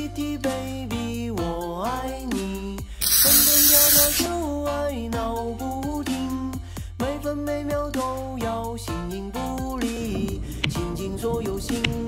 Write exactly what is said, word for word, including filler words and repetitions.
T T baby， 我爱你，蹦蹦跳跳就爱闹不停，每分每秒都要形影不离，倾尽所有心。